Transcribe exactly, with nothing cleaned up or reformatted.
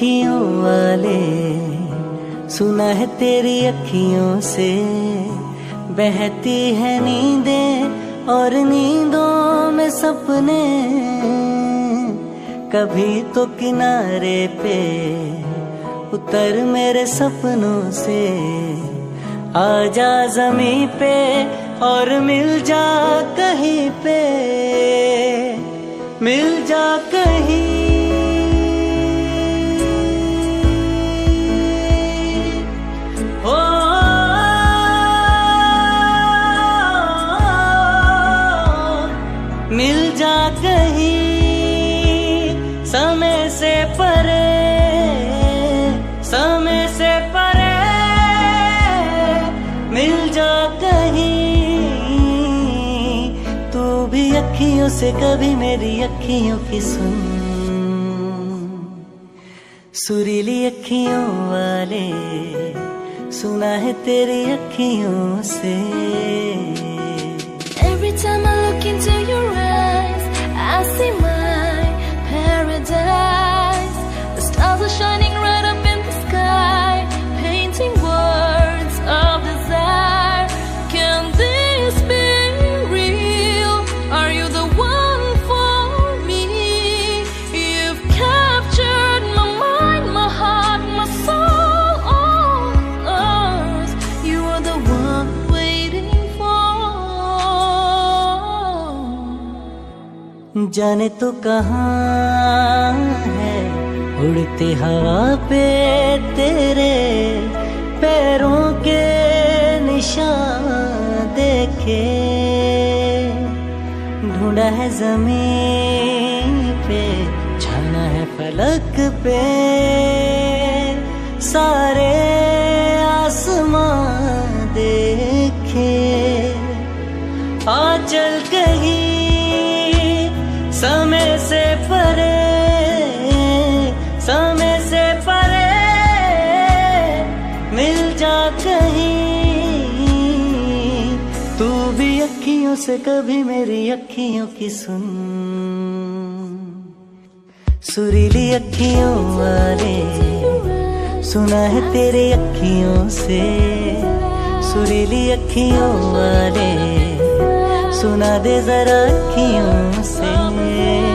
अखियों वाले, सुना है तेरी अखियों से बहती है नींदें और नींदों में सपने। कभी तो किनारे पे उतर मेरे सपनों से, आजा ज़मीं पे और मिल जा कहीं पे, मिल जा कहीं। ओ मिल जा कहीं समय से परे, समय से परे मिल जा कहीं। तू भी अखियों से कभी मेरी अखियों की सुन, सुरीली अखियों वाले, सुना है तेरी अखियों से। Every time I look into your eyes, I see my paradise. The stars are shining right up in the sky, painting words of desire. Can this be real? Are you the one for me? You've captured my mind, my heart, my soul on earth. You are the one waiting for. जाने तो कहाँ है उड़ते हवा पे तेरे पैरों के निशान देखे, ढूंढा है जमीन पे, छाना है फलक पे, सारे आसमां देखे। आ चल कहीं समय से परे, समय से परे मिल जा कहीं। तू भी अखियों से कभी मेरी अखियों की सुन, सुरीली अखियों वाले, सुना है तेरी अखियों से। सुरीली अखियों वाले, सुना दे जरा अखियों से।